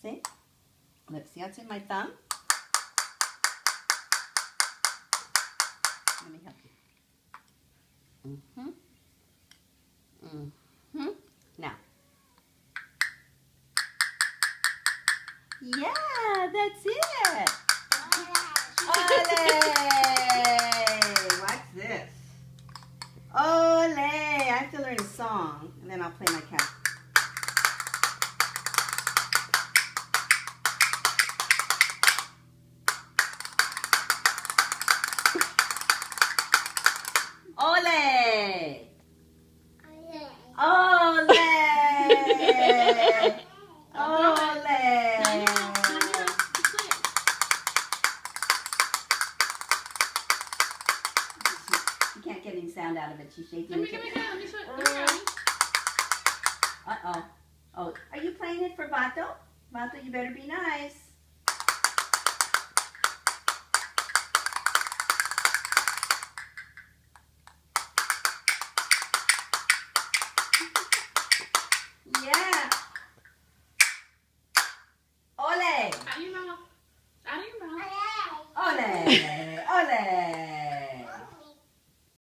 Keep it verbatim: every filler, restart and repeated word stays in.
see? Let's see what's in my thumb. Let me help you. Mm-hmm. Mm-hmm. Now. Yeah, that's it. Ole! What's this? Ole! I have to learn a song, and then I'll play my cat. Ole! Ole! Ole! She can't get any sound out of it. She's shaking. Let me, let me, let me show it. Uh-oh. Oh, are you playing it for Vato? Vato, you better be nice. Yeah. Ole. Out of your mouth. Out of your mouth. Ole. Ole.